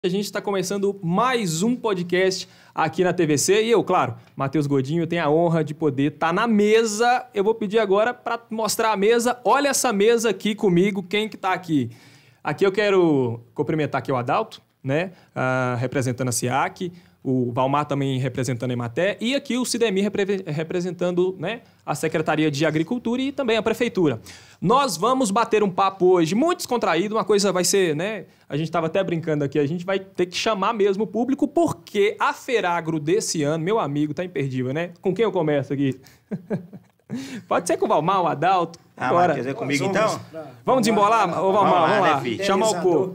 A gente está começando mais um podcast aqui na TVC e eu, claro, Matheus Godinho, tenho a honra de poder estar na mesa. Eu vou pedir agora para mostrar a mesa. Olha essa mesa aqui comigo, quem que está aqui? Aqui eu quero cumprimentar aqui o Adalto, né? Representando a SIAC, o Valmar também representando a Emater e aqui o Cidemir representando, né, a Secretaria de Agricultura e também a Prefeitura. Nós vamos bater um papo hoje muito descontraído, uma coisa vai ser, né, a gente estava até brincando aqui, a gente vai ter que chamar mesmo o público porque a Feragro desse ano, meu amigo, tá imperdível, né? Com quem eu começo aqui? Pode ser com o Valmar, o Adalto. Agora. Quer dizer comigo então? Vamos desembolar? Ô Valmar, vamos lá. Né, chamar o povo.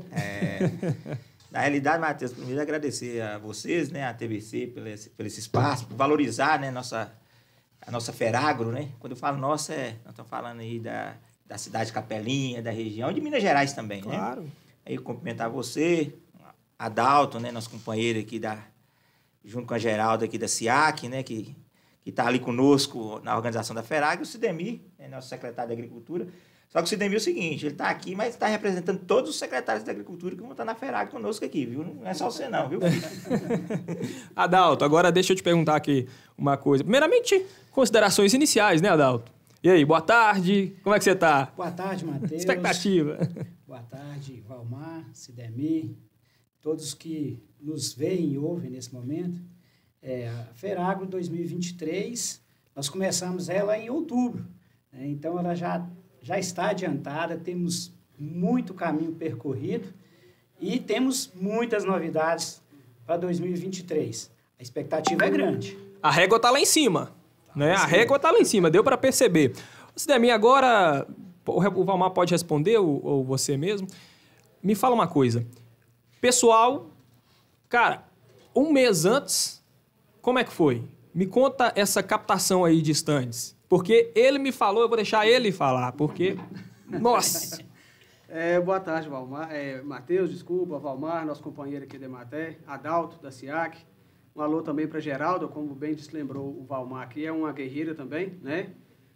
Na realidade, Matheus, primeiro agradecer a vocês, né, a TVC, pelo esse espaço, por valorizar, né, a nossa Feragro, né? Quando eu falo nossa, nós estamos falando aí da cidade de Capelinha, da região, de Minas Gerais também, claro, né? Aí cumprimentar você, Adalto, né, nosso companheiro aqui junto com a Geralda aqui da SIAC, né, que está ali conosco na organização da Feragro, o Cidemir, né, nosso secretário de Agricultura. Só que o Cidemir é o seguinte, ele está aqui, mas está representando todos os secretários da Agricultura que vão estar na Feragro conosco aqui, viu? Não é só você não, viu? Adalto, agora deixa eu te perguntar aqui uma coisa. Primeiramente, considerações iniciais, né, Adalto? E aí, boa tarde, como é que você está? Boa tarde, Matheus. Expectativa. Boa tarde, Valmar, Cidemir, todos que nos veem e ouvem nesse momento. A Feragro 2023, nós começamos ela em outubro, né? Então ela já está adiantada, temos muito caminho percorrido e temos muitas novidades para 2023. A expectativa é grande. A régua está lá em cima, né? A régua está lá em cima, deu para perceber. Cidemir, agora o Valmar pode responder ou você mesmo. Me fala uma coisa. Pessoal, cara, um mês antes, como é que foi? Me conta essa captação aí de estandes. Porque ele me falou, eu vou deixar ele falar, porque... Nossa! Boa tarde, Valmar. Matheus, desculpa, Valmar, nosso companheiro aqui da Emater, Adalto, da SIAC. Um alô também para Geralda, como bem lembrou o Valmar aqui, é uma guerreira também, né?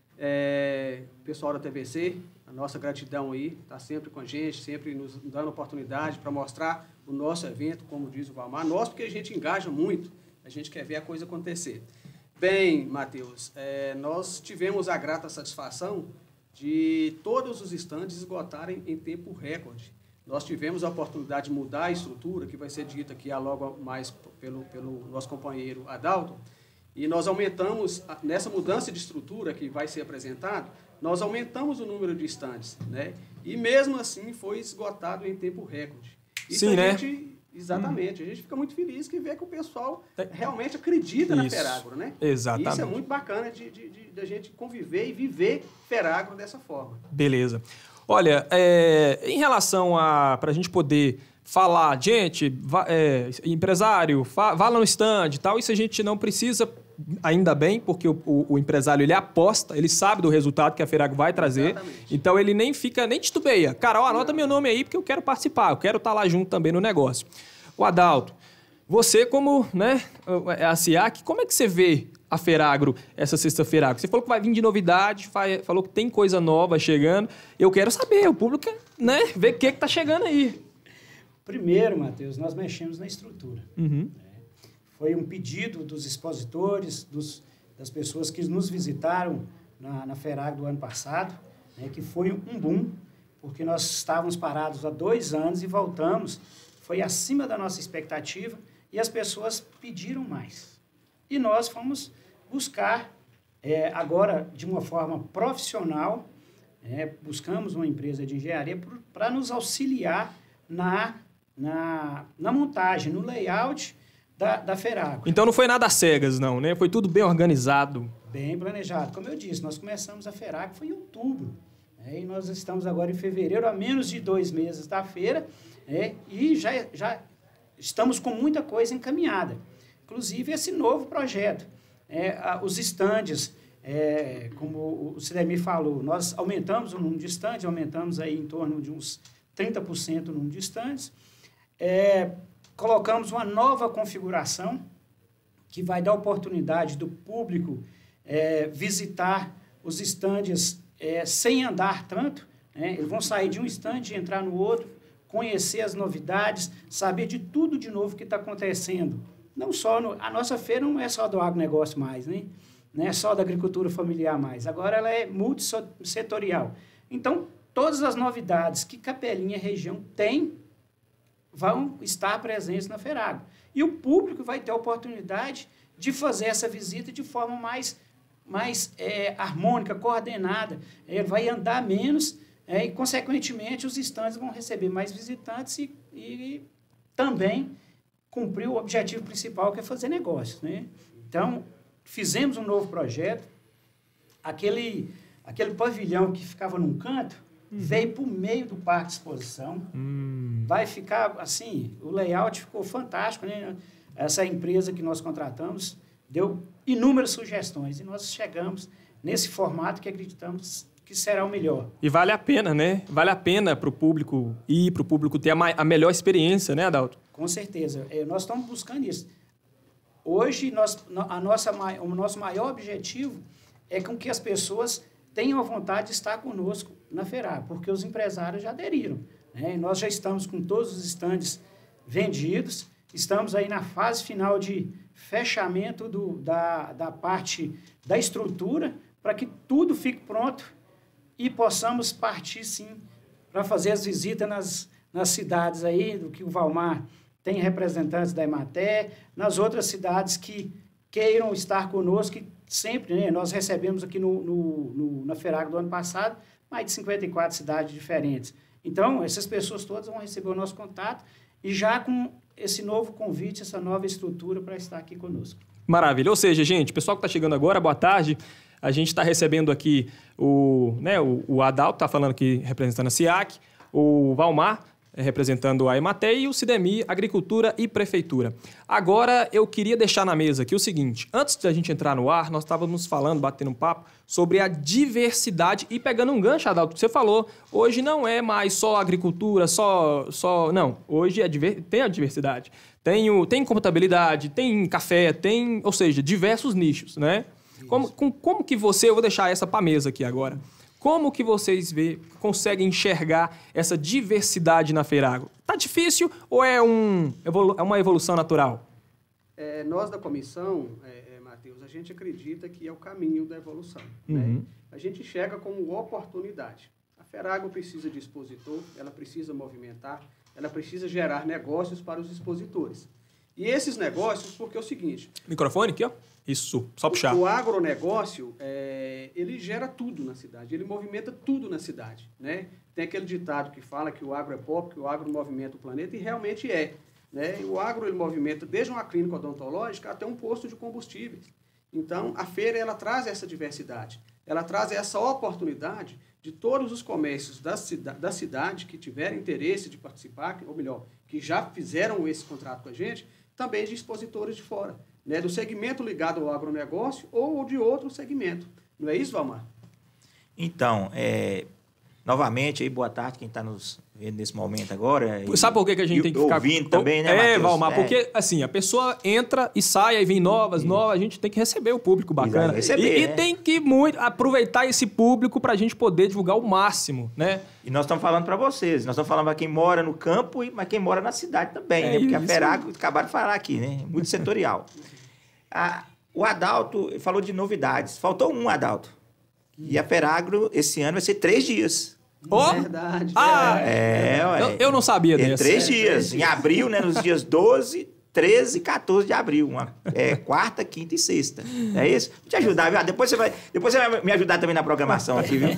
Pessoal da TVC, a nossa gratidão aí, está sempre com a gente, sempre nos dando oportunidade para mostrar o nosso evento, como diz o Valmar. Nós, porque a gente engaja muito, a gente quer ver a coisa acontecer. Bem, Matheus, nós tivemos a grata satisfação de todos os estandes esgotarem em tempo recorde. Nós tivemos a oportunidade de mudar a estrutura, que vai ser dita aqui logo mais pelo nosso companheiro Adalto, e nós aumentamos, nessa mudança de estrutura que vai ser apresentado, nós aumentamos o número de estandes, né? E mesmo assim foi esgotado em tempo recorde. Isso sim, né? Exatamente. A gente fica muito feliz que vê que o pessoal realmente acredita na Feragro, né? Exatamente. Isso é muito bacana de a gente conviver e viver Feragro dessa forma. Beleza. Olha, em relação para a gente poder falar, gente, empresário, vá lá no stand e tal, isso a gente não precisa, ainda bem, porque o empresário, ele aposta, ele sabe do resultado que a Feragro vai trazer. Exatamente. Então ele nem titubeia. Cara, anota meu nome aí porque eu quero participar, eu quero estar lá junto também no negócio. O Adalto, você como, né, a SIAC, como é que você vê a Feragro essa sexta-feira? Você falou que vai vir de novidade, falou que tem coisa nova chegando. Eu quero saber, o público, né, ver o que está chegando aí. Primeiro, Matheus, nós mexemos na estrutura. Uhum. Foi um pedido dos expositores, das pessoas que nos visitaram na Feragro do ano passado, né, que foi um boom, porque nós estávamos parados há 2 anos e voltamos. Foi acima da nossa expectativa e as pessoas pediram mais. E nós fomos buscar, agora, de uma forma profissional, buscamos uma empresa de engenharia para nos auxiliar na montagem, no layout da Feragro. Então não foi nada às cegas, não, né? Foi tudo bem organizado. Bem planejado. Como eu disse, nós começamos a Feragro, foi em outubro. E nós estamos agora em fevereiro, a menos de 2 meses da feira, e já estamos com muita coisa encaminhada. Inclusive esse novo projeto. Os estandes, como o Cidemir falou, nós aumentamos o número de estandes, aumentamos aí em torno de uns 30% o número de estandes. Colocamos uma nova configuração que vai dar oportunidade do público visitar os estandes sem andar tanto, né? Eles vão sair de um estande e entrar no outro conhecer as novidades, saber de tudo de novo que está acontecendo. Não só a nossa feira não é só do agronegócio mais, né? Não é só da agricultura familiar mais. Agora ela é multissetorial. Então, todas as novidades que Capelinha região tem vão estar presentes na FERAGRO. E o público vai ter a oportunidade de fazer essa visita de forma mais harmônica, coordenada. Ele vai andar menos e, consequentemente, os estandes vão receber mais visitantes e também cumprir o objetivo principal, que é fazer negócios, né? Então, fizemos um novo projeto. Aquele pavilhão que ficava num canto veio para o meio do parque de exposição. Vai ficar, assim, o layout ficou fantástico, né? Essa empresa que nós contratamos deu inúmeras sugestões e nós chegamos nesse formato que acreditamos que será o melhor. E vale a pena, né? Vale a pena para o público ir, para o público ter a melhor experiência, né, Adalto? Com certeza. Nós estamos buscando isso. Hoje, o nosso maior objetivo é com que as pessoas tenham a vontade de estar conosco na FERAGRO, porque os empresários já aderiram, né? Nós já estamos com todos os estandes vendidos, estamos aí na fase final de fechamento da parte da estrutura, para que tudo fique pronto e possamos partir, sim, para fazer as visitas nas cidades aí, do que o Valmar tem representantes da Emater, nas outras cidades que queiram estar conosco, que sempre, né, nós recebemos aqui na FERAGRO do ano passado, mais de 54 cidades diferentes. Então, essas pessoas todas vão receber o nosso contato e já com esse novo convite, essa nova estrutura para estar aqui conosco. Maravilha. Ou seja, gente, pessoal que está chegando agora, boa tarde. A gente está recebendo aqui o Adalto, está falando aqui representando a SIAC, o Valmar, representando a Emater, e o Sidemir, Agricultura e Prefeitura. Agora, eu queria deixar na mesa aqui o seguinte. Antes da gente entrar no ar, nós estávamos falando, batendo um papo, sobre a diversidade e pegando um gancho, Adalto, que você falou, hoje não é mais só agricultura, não, hoje tem a diversidade. Tem contabilidade, tem café, ou seja, diversos nichos, né? Como que eu vou deixar essa para a mesa aqui agora. Como que vocês conseguem enxergar essa diversidade na FERAGRO? Tá difícil ou é uma evolução natural? Nós da comissão, Matheus, a gente acredita que é o caminho da evolução. Né? A gente enxerga como oportunidade. A FERAGRO precisa de expositor, ela precisa movimentar, ela precisa gerar negócios para os expositores. E esses negócios, porque é o seguinte... Microfone aqui, ó. Isso, só puxar. O agronegócio, ele gera tudo na cidade, ele movimenta tudo na cidade, né? Tem aquele ditado que fala que o agro é pop, que o agro movimenta o planeta, e realmente é. Né? E o agro ele movimenta desde uma clínica odontológica até um posto de combustíveis. Então, a feira ela traz essa diversidade, ela traz essa oportunidade de todos os comércios da cidade que tiverem interesse de participar, ou melhor, que já fizeram esse contrato com a gente, também de expositores de fora, né, do segmento ligado ao agronegócio ou de outro segmento. Não é isso, Valmar? Então, novamente, aí, boa tarde, quem está nos vendo nesse momento agora. Sabe por que a gente tem que ficar... ouvindo também, né, Matheus? Valmar, porque, assim, a pessoa entra e sai, aí vem novas, a gente tem que receber o público bacana. E tem que aproveitar esse público para a gente poder divulgar o máximo, né? E nós estamos falando para vocês, nós estamos falando para quem mora no campo, mas quem mora na cidade também, né? Porque a FERAGRO, acabaram de falar aqui, né? Muito setorial. O Adalto falou de novidades. Faltou um, Adalto. E a FERAGRO, esse ano, vai ser 3 dias. Verdade. Eu não sabia dessa. 3 dias. Em abril, né? Nos dias 12, 13 e 14 de abril. Quarta, quinta e sexta. É isso? Vou te ajudar, viu? Depois você vai me ajudar também na programação aqui, viu?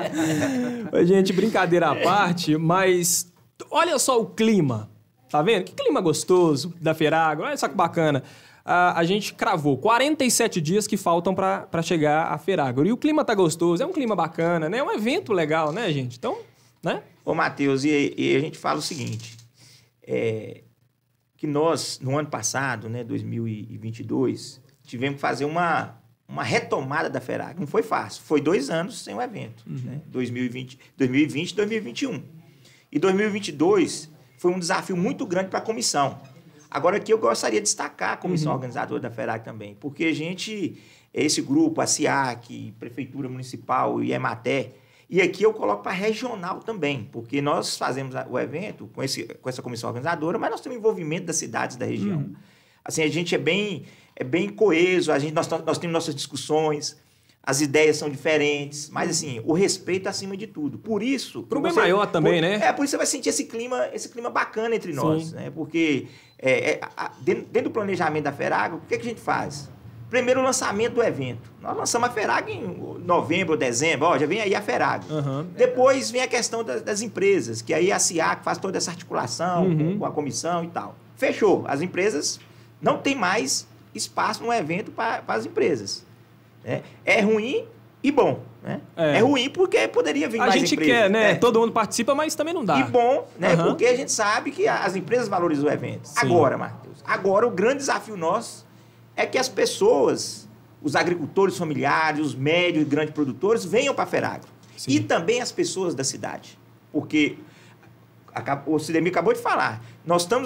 Gente, brincadeira à parte, mas olha só o clima. Tá vendo? Que clima gostoso da FERAGRO. Olha só que bacana. A gente cravou 47 dias que faltam para chegar a FERAGRO. E o clima tá gostoso, é um clima bacana, né? É um evento legal, né, gente? Então, né? Ô, Matheus, e a gente fala o seguinte, que nós, no ano passado, né, 2022, tivemos que fazer uma retomada da FERAGRO. Não foi fácil, foi 2 anos sem o evento, né? 2020 e 2021. E 2022 foi um desafio muito grande para a comissão. Agora aqui eu gostaria de destacar a comissão organizadora da FERAGRO também, porque esse grupo, a SIAC, Prefeitura Municipal e a Emater, E aqui eu coloco para regional também, porque nós fazemos o evento com essa comissão organizadora, mas nós temos envolvimento das cidades da região. Assim, a gente é bem coeso, nós temos nossas discussões, as ideias são diferentes, mas assim, o respeito acima de tudo. Por isso... Para o bem maior também, né? Por isso você vai sentir esse clima bacana entre nós, né? Porque dentro do planejamento da FERAGRO, o que a gente faz? Primeiro, o lançamento do evento. Nós lançamos a FERAGRO em novembro ou dezembro, já vem aí a FERAGRO. Depois vem a questão das empresas, que aí a SIAC faz toda essa articulação com a comissão e tal. Fechou. As empresas não tem mais espaço no evento para as empresas. É ruim e bom. Né? É ruim porque poderia vir mais empresas. A gente quer, né? Todo mundo participa, mas também não dá. E bom, né? Porque a gente sabe que as empresas valorizam o evento. Sim. Agora, Matheus, o grande desafio nosso é que as pessoas, os agricultores familiares, os médios e grandes produtores venham para a FERAGRO. Sim. E também as pessoas da cidade. Porque o Cidemir acabou de falar, nós estamos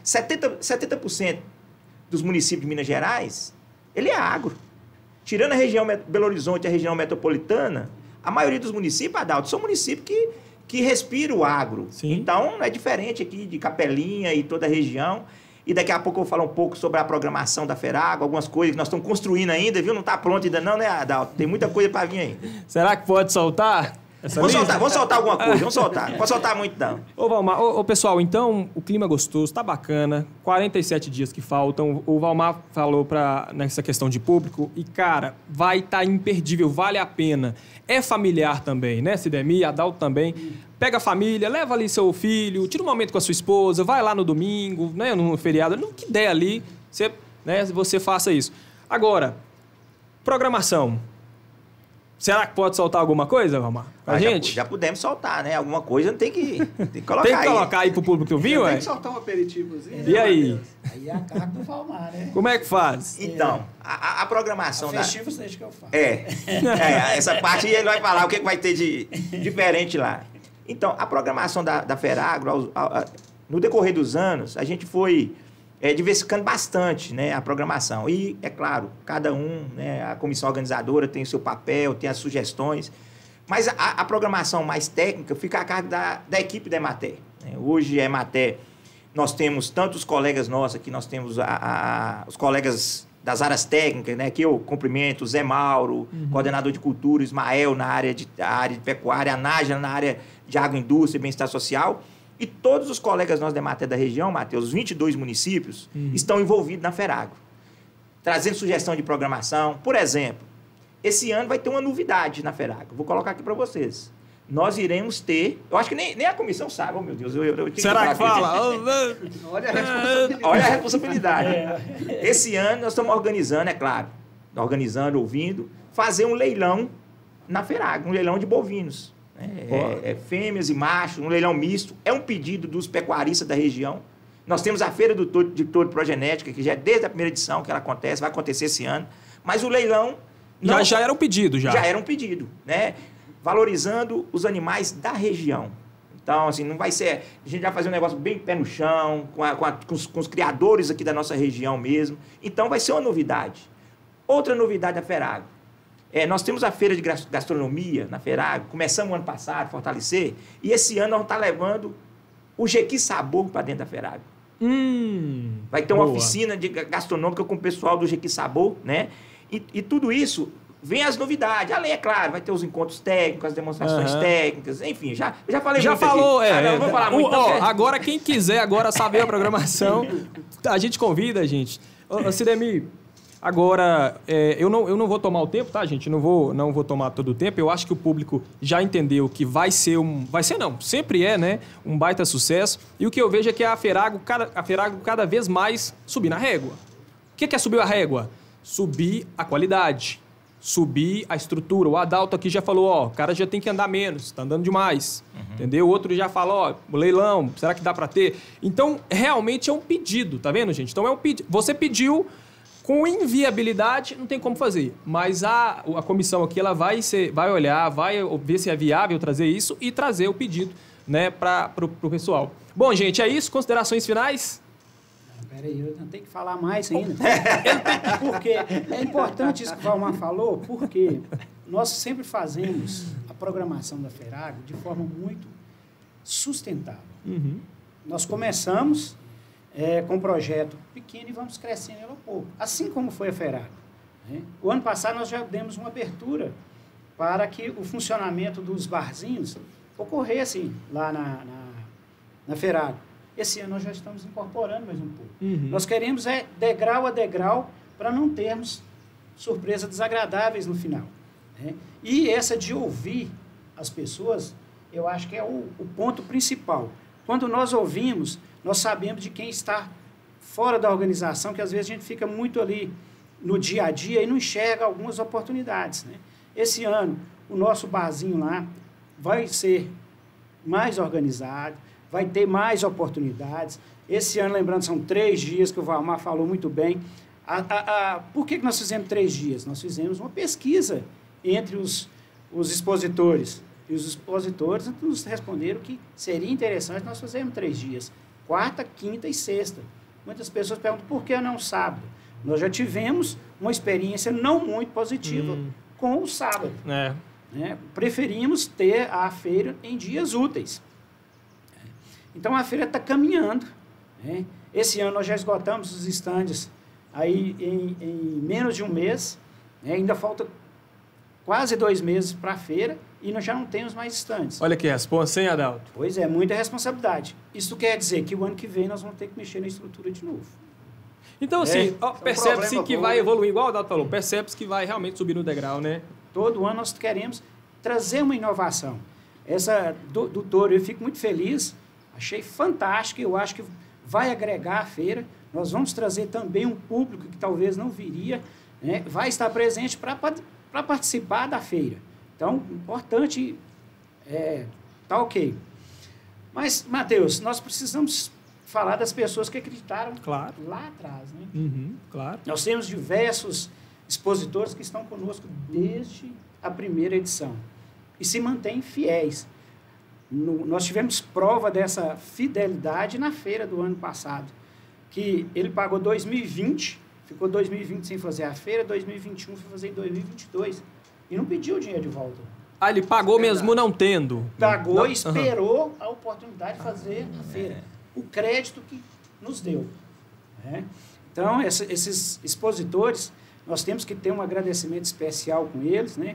70% dos municípios de Minas Gerais, ele é agro. Tirando a região Belo Horizonte e a região metropolitana, a maioria dos municípios, Adalto, são municípios que respiram o agro. Sim. Então, não é diferente aqui de Capelinha e toda a região. E daqui a pouco eu vou falar um pouco sobre a programação da FERAGRO, algumas coisas que nós estamos construindo ainda, viu? Não está pronto ainda não, né, Adalto? Tem muita coisa para vir ainda. Será que pode soltar? Vamos soltar alguma coisa, vamos soltar. Não pode soltar muito, não. Ô, Valmar, pessoal, então, o clima gostoso, tá bacana, 47 dias que faltam. O Valmar falou nessa questão de público e, cara, vai estar imperdível, vale a pena. É familiar também, né, Cidemir, Adalto também. Pega a família, leva ali seu filho, tira um momento com a sua esposa, vai lá no domingo, né, no feriado, no que der ali, você faça isso. Agora, programação. Será que pode soltar alguma coisa, Valmar? Gente? Já pudemos soltar, né? Alguma coisa tem que colocar aí. Tem que colocar aí pro público que ouviu, Tem que soltar um aperitivozinho. E aí? Aí é a carga do Valmar, né? Como é que faz? Então, a programação festivos deixa que eu faço. Essa parte ele vai falar o que vai ter de diferente lá. Então, a programação da FERAGRO, no decorrer dos anos, a gente foi diversificando bastante, né, a programação. E, é claro, cada né, a comissão organizadora tem o seu papel, tem as sugestões, mas a programação mais técnica fica a cargo da equipe da Emater. Né? Hoje, a Emater, nós temos tantos colegas nossos aqui, nós temos os colegas das áreas técnicas, né, que eu cumprimento, o Zé Mauro, coordenador de cultura, Ismael na área de pecuária, a Nájila na área de agroindústria e bem-estar social. E todos os colegas nossos da Emater da região, Matheus, os 22 municípios, estão envolvidos na FERAGRO, trazendo sugestão de programação. Por exemplo, esse ano vai ter uma novidade na FERAGRO. Vou colocar aqui para vocês. Nós iremos ter... Eu acho que nem a comissão sabe, oh meu Deus. Será que fala? Olha a responsabilidade. Olha a responsabilidade. Esse ano nós estamos organizando, é claro, ouvindo, fazer um leilão na FERAGRO, um leilão de bovinos. Fêmeas e machos, um leilão misto. É um pedido dos pecuaristas da região. Nós temos a Feira de Touro Progenética, que já é desde a primeira edição que ela acontece, vai acontecer esse ano. Mas o leilão... Já era um pedido, já. Já era um pedido, né? Valorizando os animais da região. Então, assim, não vai ser... A gente vai fazer um negócio bem pé no chão, com os criadores aqui da nossa região mesmo. Então, vai ser uma novidade. Outra novidade da FERAGRO. Nós temos a feira de gastronomia na FERAGRO, começamos o ano passado a fortalecer, e esse ano nós vamos estar levando o Jequi Sabor para dentro da FERAGRO. Vai ter uma oficina gastronômica com o pessoal do Jequi Sabor, né? E tudo isso vem as novidades. Além, é claro, vai ter os encontros técnicos, as demonstrações técnicas, enfim, já falei já muito falou, aqui. Não vou falar muito. Agora, quem quiser agora saber a programação, a gente convida, gente. Cidemir, agora, eu não vou tomar o tempo, tá, gente? Não vou tomar todo o tempo. Eu acho que o público já entendeu que vai ser sempre né? Um baita sucesso. E o que eu vejo é que a FERAGRO cada vez mais subir na régua. O que é subir a régua? Subir a qualidade, subir a estrutura. O Adalto aqui já falou, o cara já tem que andar menos, tá andando demais. Entendeu? O outro já falou, o leilão, será que dá para ter? Então, realmente é um pedido, tá vendo, gente? Então, é um pedido. Você pediu... Com inviabilidade, não tem como fazer. Mas a comissão aqui ela vai olhar, vai ver se é viável trazer isso e trazer o pedido, né, para o pessoal. Bom, gente, é isso. Considerações finais? Peraí, eu tenho que falar mais ainda. Porque é importante isso que o Valmar falou, porque nós sempre fazemos a programação da FERAGRO de forma muito sustentável. Uhum. Nós começamos com um projeto pequeno e vamos crescendo ele a pouco, assim como foi a FERAGRO, né? O ano passado nós já demos uma abertura para que o funcionamento dos barzinhos ocorresse lá na FERAGRO. Esse ano nós já estamos incorporando mais um pouco. Uhum. Nós queremos degrau a degrau para não termos surpresas desagradáveis no final, né? E essa de ouvir as pessoas, eu acho que é o ponto principal. Quando nós ouvimos, nós sabemos de quem está fora da organização, que às vezes a gente fica muito ali no dia a dia e não enxerga algumas oportunidades, né? Esse ano, o nosso barzinho lá vai ser mais organizado, vai ter mais oportunidades. Esse ano, lembrando, são 3 dias, que o Valmar falou muito bem. Por que nós fizemos 3 dias? Nós fizemos uma pesquisa entre os expositores. E os expositores nos responderam que seria interessante nós fazermos 3 dias. Quarta, quinta e sexta. Muitas pessoas perguntam, por que não sábado? Nós já tivemos uma experiência não muito positiva com o sábado. É. Né? Preferimos ter a feira em dias úteis. Então, a feira está caminhando, né? Esse ano nós já esgotamos os estandes aí em menos de um mês, né? Ainda falta quase 2 meses para a feira e nós já não temos mais estandes. Olha que responsa, hein, Adalto? Pois é, muita responsabilidade. Isso quer dizer que o ano que vem nós vamos ter que mexer na estrutura de novo. Então, assim, percebe-se que vai evoluir. evoluir, igual o Adalto falou, percebe-se que vai realmente subir no degrau, né? Todo ano nós queremos trazer uma inovação. Essa do touro, eu fico muito feliz, achei fantástico, eu acho que vai agregar a feira. Nós vamos trazer também um público que talvez não viria, né? Vai estar presente para participar da feira. Então, importante, tá ok. Mas, Matheus, nós precisamos falar das pessoas que acreditaram Claro. lá atrás, né? Uhum, claro. Nós temos diversos expositores que estão conosco desde a primeira edição e se mantêm fiéis. Nós tivemos prova dessa fidelidade na feira do ano passado, que ele pagou 2020, ficou 2020 sem fazer a feira, 2021 foi fazer em 2022 e não pediu o dinheiro de volta. Ah, ele pagou mesmo não tendo. Pagou Não? e esperou a oportunidade de fazer a feira. O crédito que nos deu, né? Então, esses expositores, nós temos que ter um agradecimento especial com eles, né?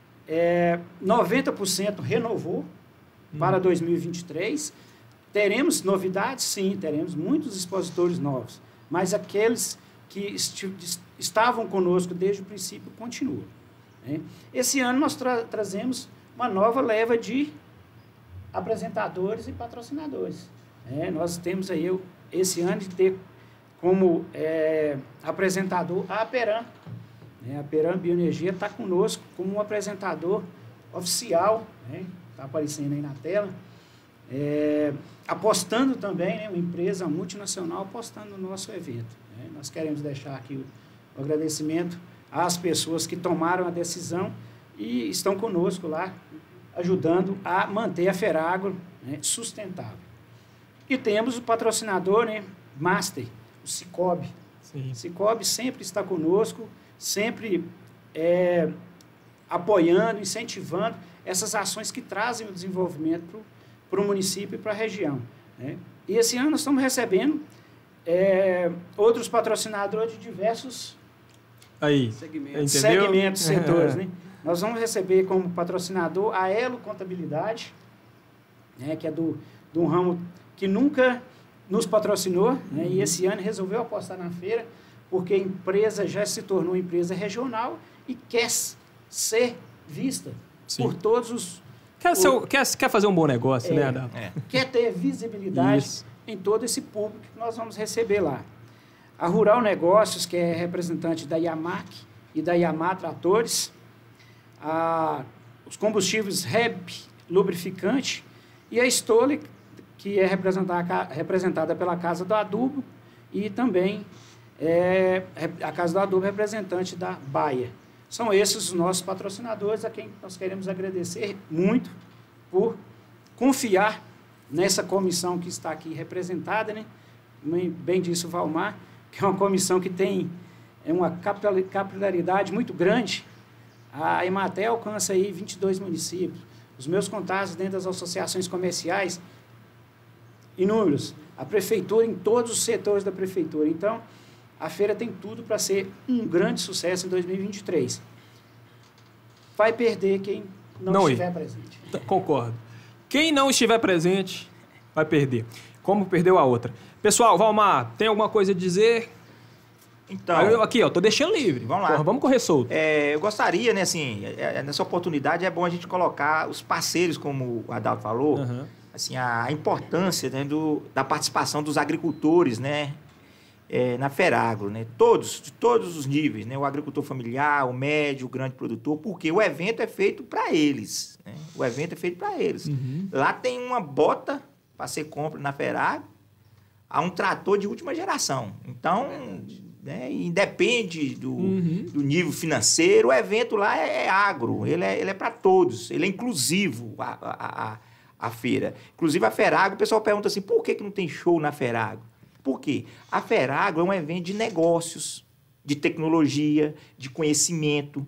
90% renovou para 2023. Teremos novidades? Sim, teremos muitos expositores novos, mas aqueles que estavam conosco desde o princípio continuam, né? Esse ano nós trazemos uma nova leva de apresentadores e patrocinadores. Nós temos aí, esse ano, de ter como apresentador a Aperam. A Aperam Bioenergia está conosco como um apresentador oficial, né? Está aparecendo aí na tela. Apostando também, né? Uma empresa multinacional apostando no nosso evento, né? Nós queremos deixar aqui o agradecimento às pessoas que tomaram a decisão e estão conosco lá, ajudando a manter a FERAGRO, né, sustentável. E temos o patrocinador, né, Master, o Cicobi. Sim. O Cicobi sempre está conosco, sempre apoiando, incentivando essas ações que trazem o desenvolvimento para o município e para a região, né? E esse ano nós estamos recebendo outros patrocinadores de diversos segmentos, setores, né? Nós vamos receber como patrocinador a Elo Contabilidade, né, que é de um ramo que nunca nos patrocinou, né, e esse ano resolveu apostar na feira, porque a empresa já se tornou uma empresa regional e quer ser vista por todos os... Quer fazer um bom negócio, né, Adalto? Quer ter visibilidade em todo esse público que nós vamos receber lá. A Rural Negócios, que é representante da Yamac e da Yamaha Tratores, os combustíveis REB Lubrificante e a Stole, que é representada pela Casa do Adubo, e também a Casa do Adubo representante da Baia. São esses os nossos patrocinadores, a quem nós queremos agradecer muito por confiar nessa comissão que está aqui representada, né? Bem disse o Valmar, que é uma comissão que tem uma capilaridade muito grande. A Emater alcança aí 22 municípios. Os meus contatos dentro das associações comerciais, inúmeros. A prefeitura, em todos os setores da prefeitura. Então, a feira tem tudo para ser um grande sucesso em 2023. Vai perder quem não estiver presente. Concordo. Quem não estiver presente vai perder. Como perdeu a outra. Pessoal, Valmar, tem alguma coisa a dizer? Então, Aqui, ó, tô deixando livre. Vamos lá. Porra, vamos correr solto. Eu gostaria, né, assim, nessa oportunidade é bom a gente colocar os parceiros, como o Adalto falou, assim, a importância, né, da participação dos agricultores, né, na Feragro, né, de todos os níveis, né, o agricultor familiar, o médio, o grande produtor, porque o evento é feito para eles, né, o evento é feito para eles. Lá tem uma bota para ser compra na Feragro, há um trator de última geração. Então, né, independe do nível financeiro, o evento lá é agro, ele é para todos, ele é inclusivo, a feira. Inclusive, a Feragro, o pessoal pergunta assim, por que não tem show na Feragro? Por quê? A Feragro é um evento de negócios, de tecnologia, de conhecimento.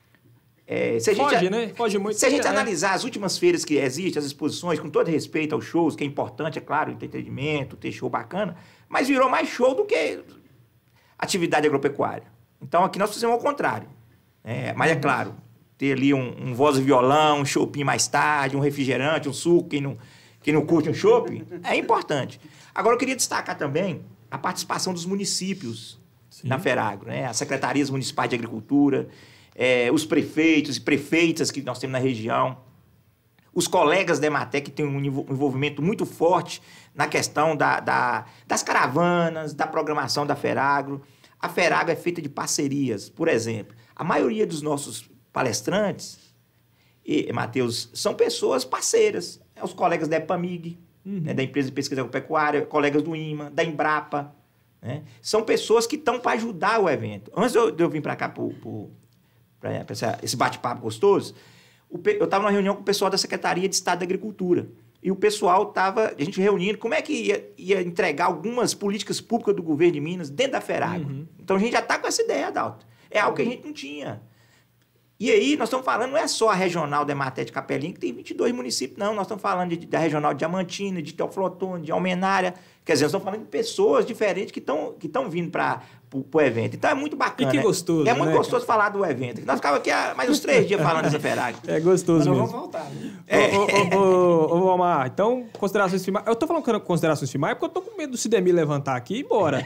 Foge muito. Se a gente analisar as últimas feiras que existem, as exposições, com todo respeito aos shows, que é importante, é claro, o entretenimento, ter show bacana, mas virou mais show do que atividade agropecuária. Então, aqui nós fizemos ao contrário. Mas é claro, ter ali um voz e violão, um choppinho mais tarde, um refrigerante, um suco, quem não curte um chopp, é importante. Agora, eu queria destacar também a participação dos municípios na Feragro, né? As secretarias municipais de agricultura, os prefeitos e prefeitas que nós temos na região, os colegas da Emater que têm um envolvimento muito forte na questão das caravanas, da programação da Feragro. A Feragro é feita de parcerias. Por exemplo, a maioria dos nossos palestrantes, Matheus, são pessoas parceiras. Os colegas da EPAMIG, né, da Empresa de Pesquisa Agropecuária, colegas do IMA, da Embrapa. Né? São pessoas que estão para ajudar o evento. Antes de eu vir para cá para esse bate-papo gostoso, eu estava numa reunião com o pessoal da Secretaria de Estado da Agricultura. E o pessoal estava, a gente reunindo, como é que ia entregar algumas políticas públicas do governo de Minas dentro da Feragro. Então, a gente já está com essa ideia, Adalto. É algo que a gente não tinha. E aí, nós estamos falando, não é só a regional da Emater de Capelinha, que tem 22 municípios, não. Nós estamos falando da regional de Diamantina, de Teoflotone, de Almenária. Quer dizer, nós estamos falando de pessoas diferentes que estão vindo para o evento. Então, é muito bacana. E que gostoso, É muito gostoso falar do evento. Nós ficávamos aqui há mais uns 3 dias falando dessa Feragro. É gostoso mesmo. Mas vamos voltar, né? Ô, Valmar, então, considerações finais. Eu tô falando considerações finais porque eu tô com medo do Cidemir levantar aqui e ir embora.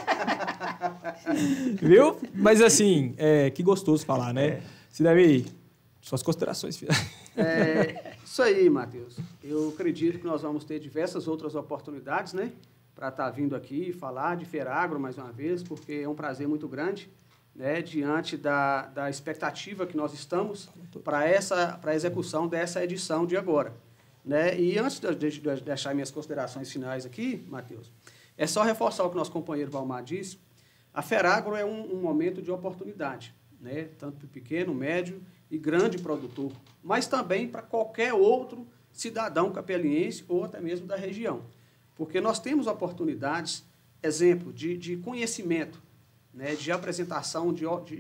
Viu? Mas, assim, que gostoso falar, né? Cidemir, suas considerações finais. Isso aí, Matheus. Eu acredito que nós vamos ter diversas outras oportunidades, né? Para estar vindo aqui e falar de Feragro mais uma vez, porque é um prazer muito grande, né? Diante da expectativa que nós estamos para a execução dessa edição de agora. Né? E antes de deixar minhas considerações finais aqui, Matheus, é só reforçar o que nosso companheiro Valmar disse. A Feragro é um momento de oportunidade, né? Tanto para o pequeno, médio e grande produtor, mas também para qualquer outro cidadão capeliense ou até mesmo da região. Porque nós temos oportunidades, exemplo, de conhecimento, né? De apresentação,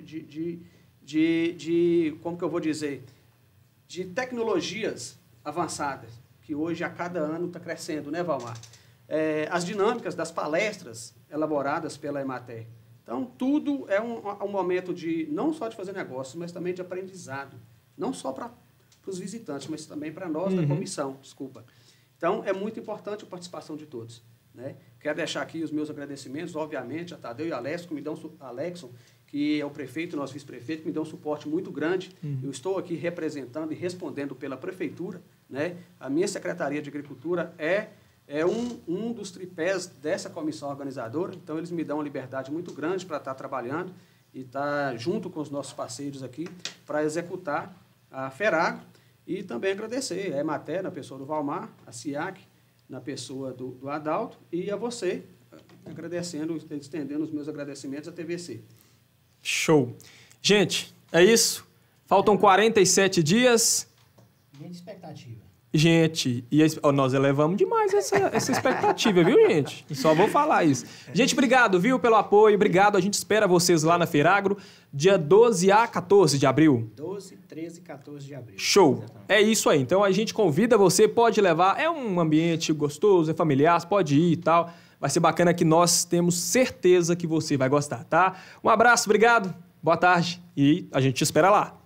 como que eu vou dizer, de tecnologias avançadas, que hoje a cada ano está crescendo, né, Valmar? As dinâmicas das palestras elaboradas pela Emater. Então, tudo é um momento não só de fazer negócio, mas também de aprendizado. Não só para os visitantes, mas também para nós da comissão, desculpa. Então, é muito importante a participação de todos. Né? Quero deixar aqui os meus agradecimentos, obviamente, a Tadeu e a Alexson, que é o prefeito e nosso vice-prefeito, que me dão um suporte muito grande. Eu estou aqui representando e respondendo pela prefeitura. Né? A minha Secretaria de Agricultura é um dos tripés dessa comissão organizadora, então eles me dão uma liberdade muito grande para estar trabalhando e estar junto com os nossos parceiros aqui para executar a Feragro e também agradecer a Emater, na pessoa do Valmar, a SIAC, na pessoa do Adalto, e a você, agradecendo, estendendo os meus agradecimentos à TVC. Show. Gente, é isso. Faltam 47 dias. Grande expectativa. Gente, nós elevamos demais essa expectativa, viu, gente? Só vou falar isso. Gente, obrigado, viu, pelo apoio. Obrigado. A gente espera vocês lá na Feiragro, dia 12 a 14 de abril. 12, 13 e 14 de abril. Show. Exatamente. É isso aí. Então, a gente convida você, pode levar. É um ambiente gostoso, é familiar, você pode ir e tal. Vai ser bacana que nós temos certeza que você vai gostar, tá? Um abraço, obrigado, boa tarde e a gente te espera lá.